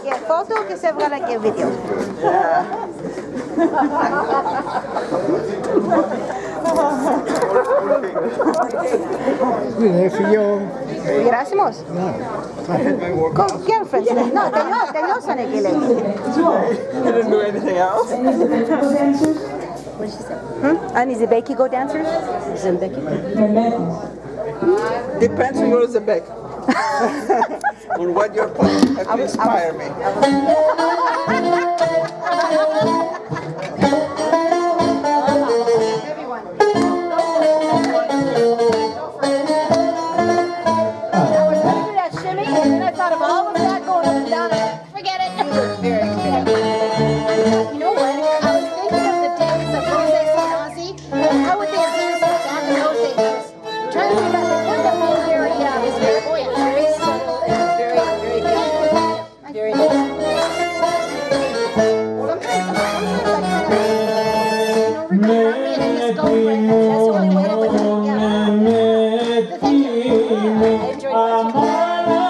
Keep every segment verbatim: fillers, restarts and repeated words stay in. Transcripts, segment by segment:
και φώτο και σε έβγαλα και βίντεο. Έφυγε ο Γεράσιμος. Girlfriends. No, τελειώσανε και λέει. You didn't do anything else? What did she say? Hmm? And is the Becky go dancers? Zembeki. Depends on your Zebek. On what you're putting that will inspire me. Everyone. I thought of all of that going up and down and forget it. You look very good. You know what? I was thinking of the days of Jose Sanasi. How would they have danced back in those days? I was trying to figure out they put them in very, uh, it's very buoyant, very subtle, and very, very beautiful. Very nice. Sometimes, sometimes I kind of, you know, regard me and just go for it. That's the only way to win it. Yeah. Thank you. I enjoyed watching it.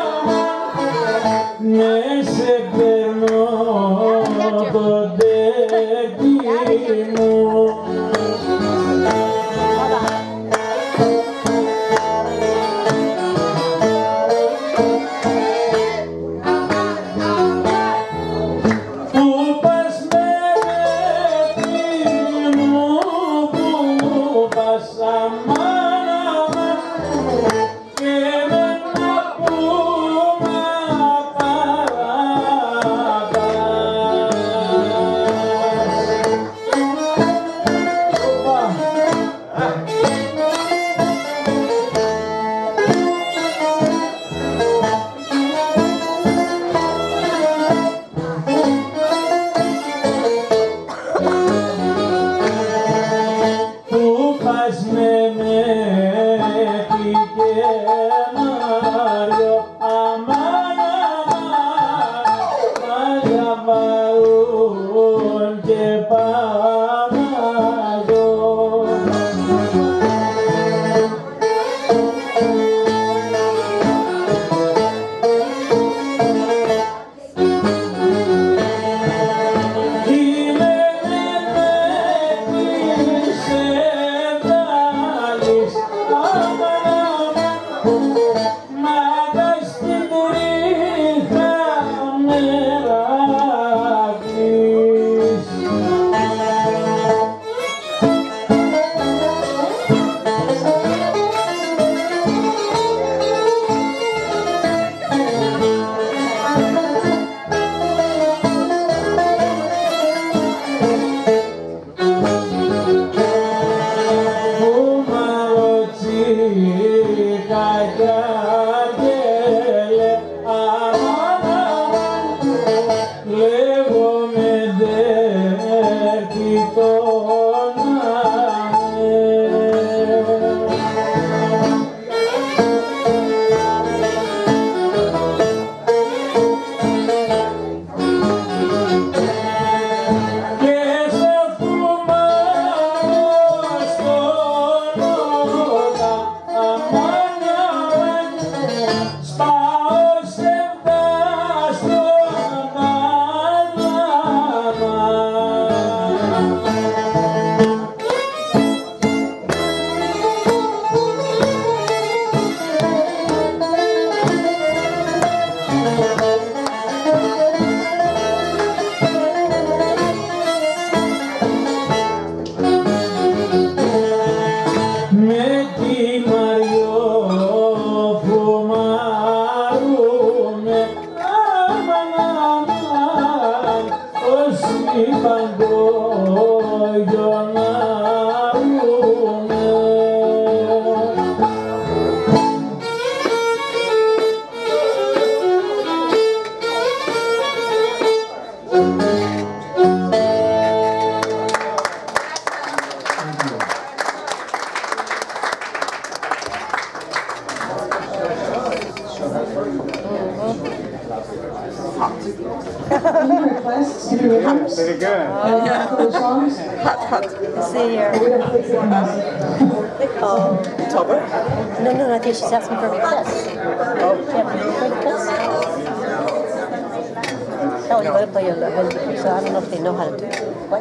Very good. Hot, hot. See here. Oh. Topper? No, no, no, I think she's asking for requests. Oh. Yeah, for requests. No, you gotta play a little bit. So I don't know if they know how to do it. What?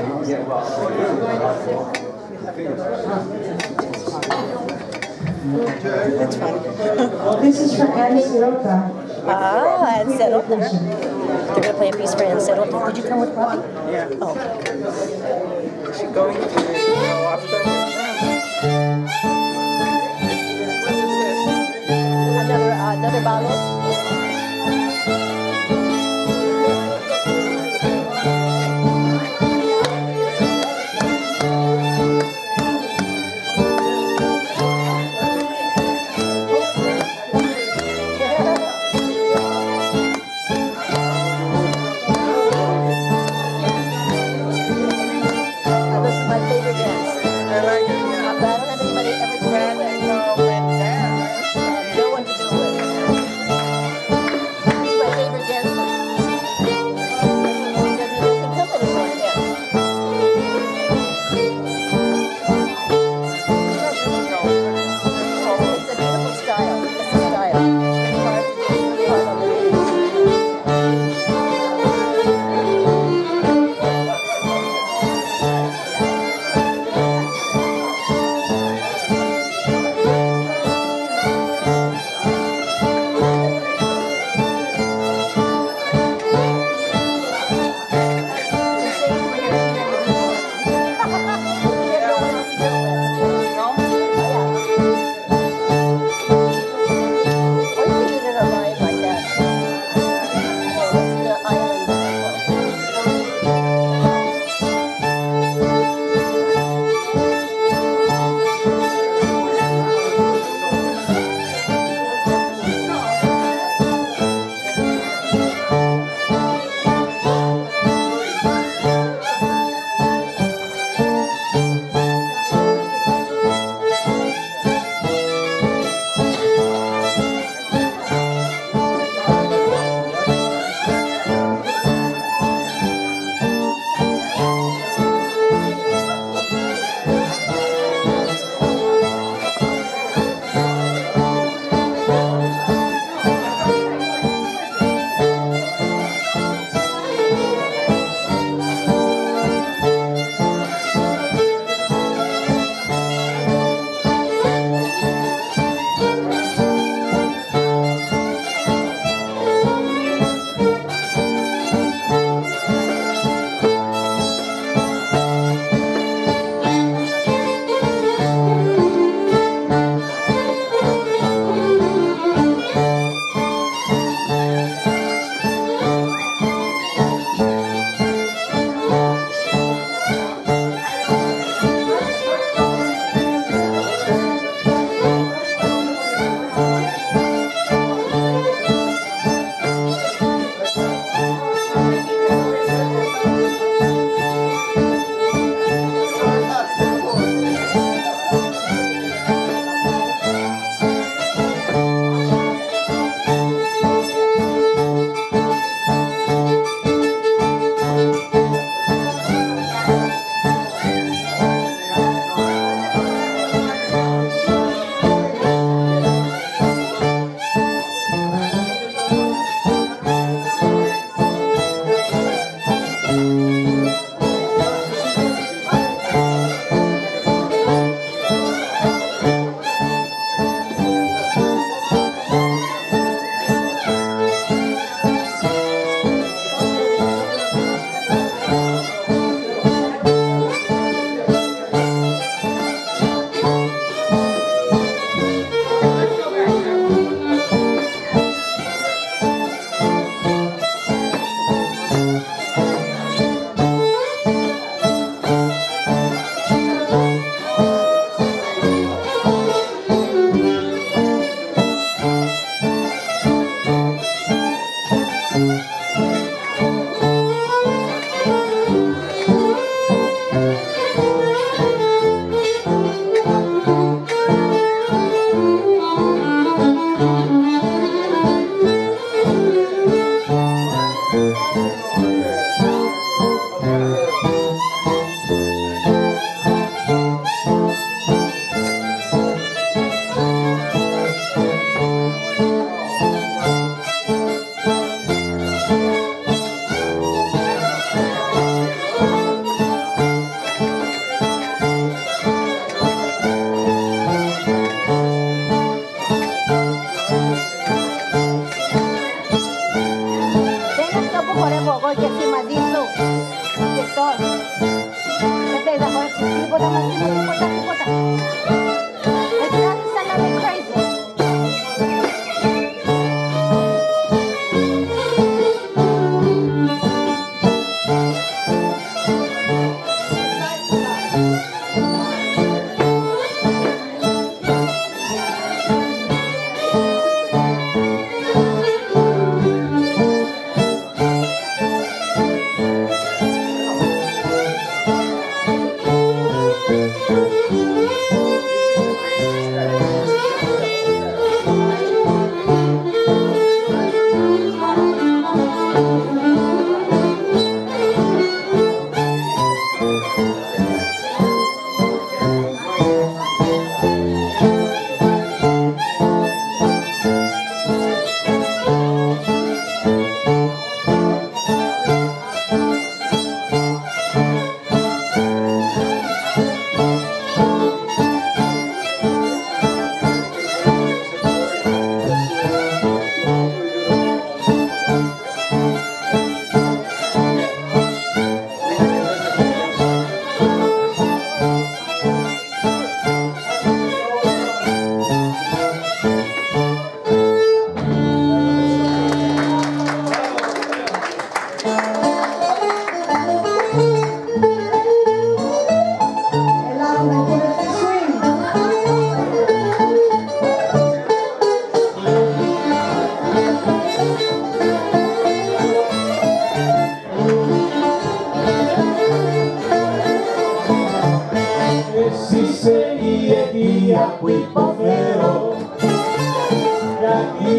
That's fine. This is for Annie Sirota. Ah, and Serota. They're gonna play a piece for Ann Serota. Did you come with Robbie? Yeah. Oh. Is she going to go after? What is this? Another, uh, another bottle.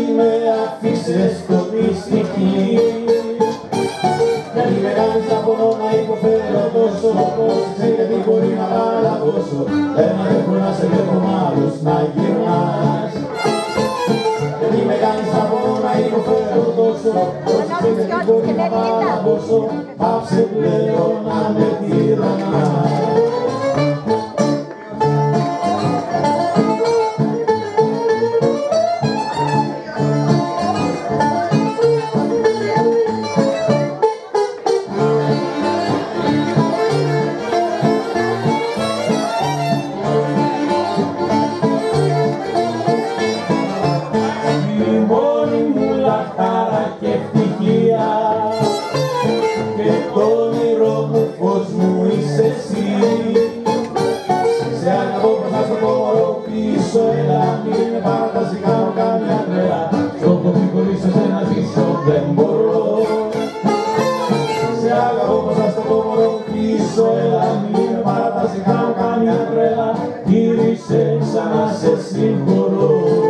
με αφήσες στο μυστική. Γιατί με κάνεις να πονώ να υποφέρω τόσο, πώς ξέρει γιατί μπορεί να παραδώσω. Ένα έχω να σε βλέπω μ' άλλους να γυρνάς. Γιατί με κάνεις να πονώ να υποφέρω τόσο, πώς ξέρει γιατί μπορεί να παραδώσω. Πάψε πλέον να με τυραννάς. Γύρισε ξανά σε συγχωρώ.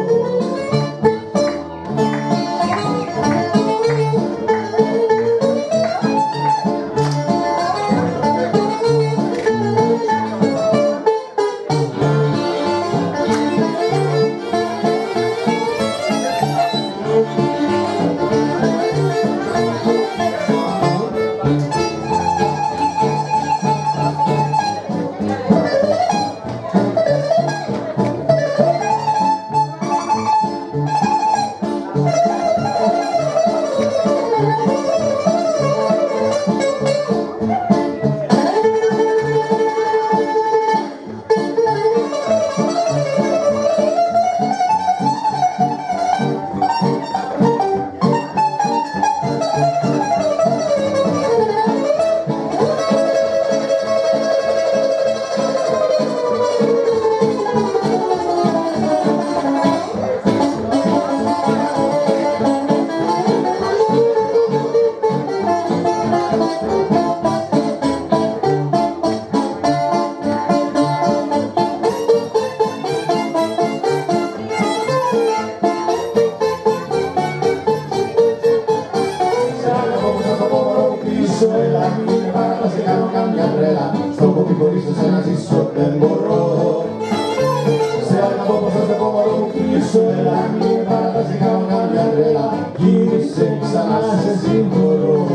Γύρισε ξανά σε συγχωρώ.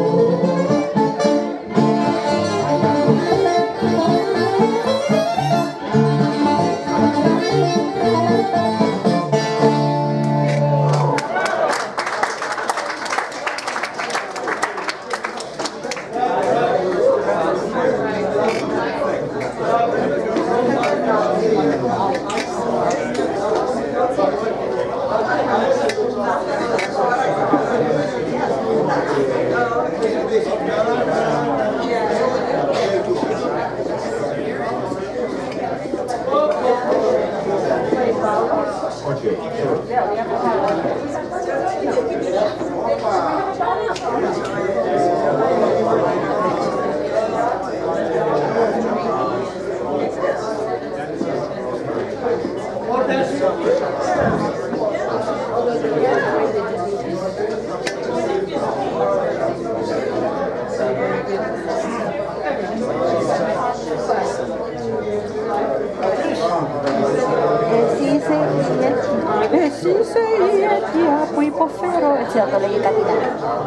Εσύ είσαι η αιτία που υποφέρω. Έτσι να το λέγει κάτι να.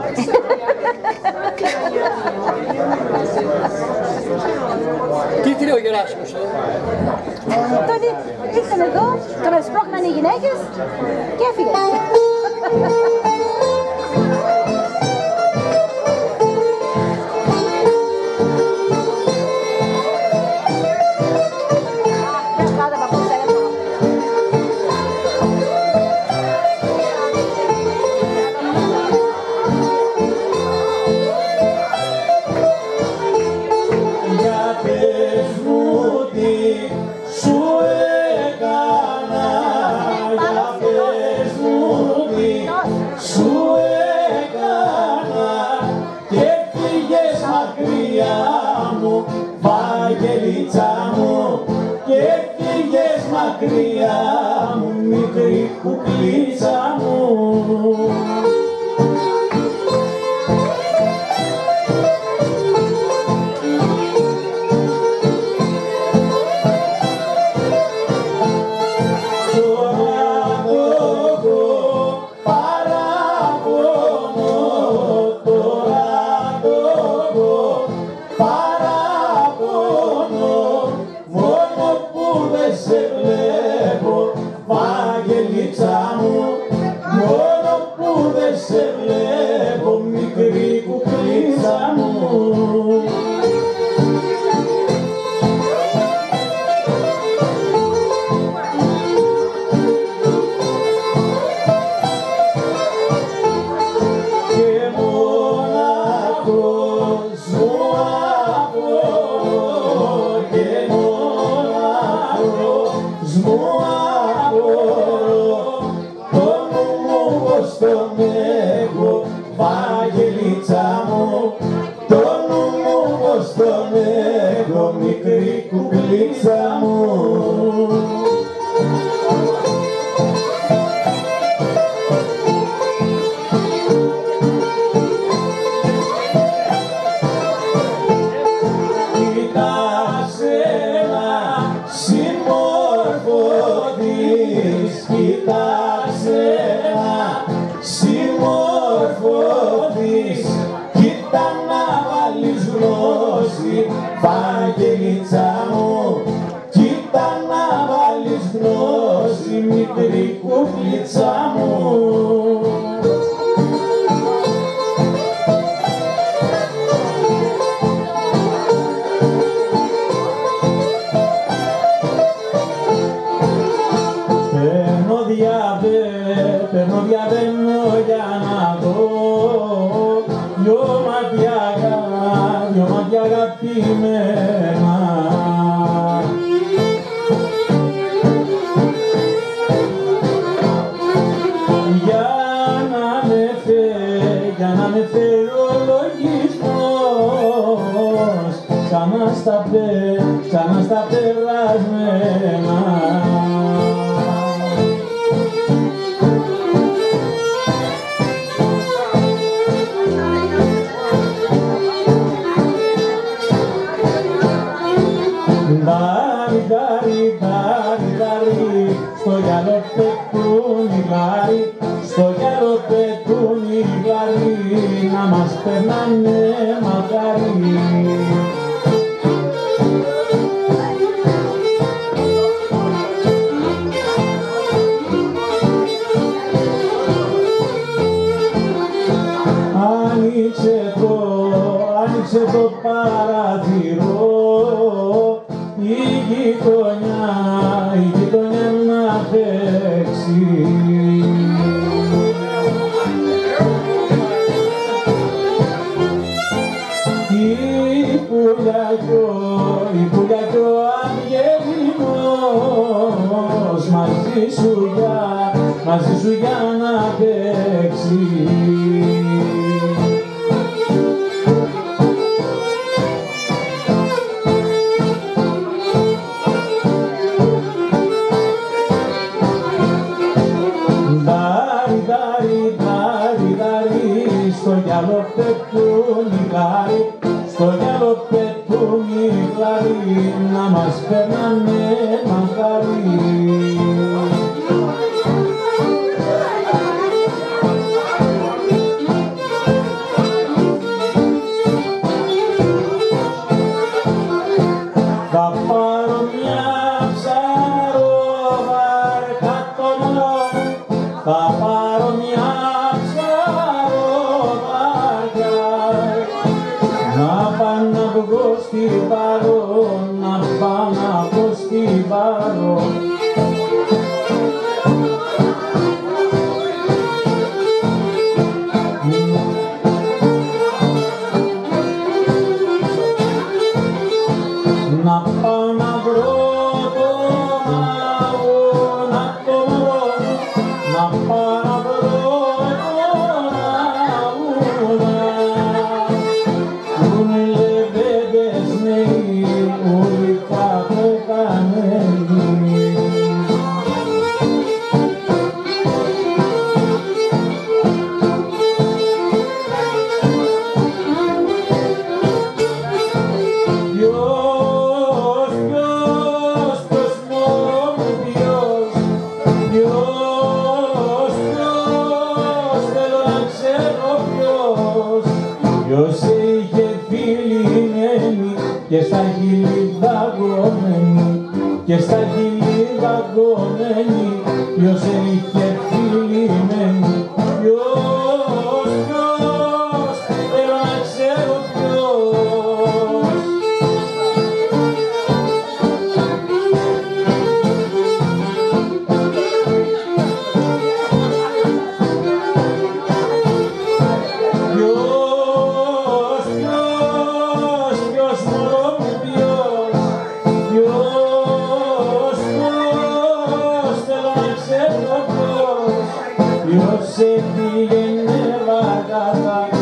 Τι θέλει ο Γεράσιμος, ε? Τότε ήρθαν εδώ, τον εσπρώχναν οι γυναίκες και έφυγε. Σου έκανα, για πες μου σε βλέπω μικρή κουκλίτσα μου. Τον έχω, Βαγγελίτσα μου, το νου μου πως τον έχω, μικρή κουκλίτσα μου. Κοίταξε να σύμμορφο της, κοίταξε να σύμμορφο της, κοίτα να βάλεις γνώση, Βαγγελίτσα μου, κοίτα να βάλεις γνώση, μικρή κουκλίτσα μου. Παίρνω διαβέ, παίρνω διαβαίνω για να δω δυο μάτια, δυο μάτια αγαπημένα. Για να με φέρει, για να με φέρει ο λογισμός ξανά στα πε, ξανά στα περασμένα. Ντάρι, ντάρι, ντάρι, ντάρι, στο γυαλό πετούν οι γλάρι, στο γυαλό πετούν οι γλάρι, να μας περνάνε μακάρι. Άνοιξε το, άνοιξε το παραθυρό, η γειτονιά, η γειτονιά να παίξει. Η πουλιά κι ο, η πουλιά κι ο Αγγελινός μαζί σου για, μαζί σου για να παίξει. Στο γυαλό πετούν οι γλάρι, στο γυαλό πετούν οι γλάρι, να μας περνάνε μακάρι. Θα πάρω μια ψαροβάρκα το μωρό, θα πάρω μια να πάω να βγω στην Πάρο, να πάω να βγω στην Πάρο. πήγαινε βάρκα θα